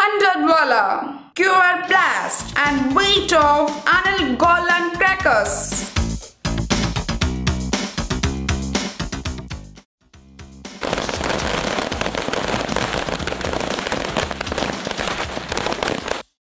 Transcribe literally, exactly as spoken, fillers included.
Hundredwala, Q R Blast and weight of Anil Garland crackers.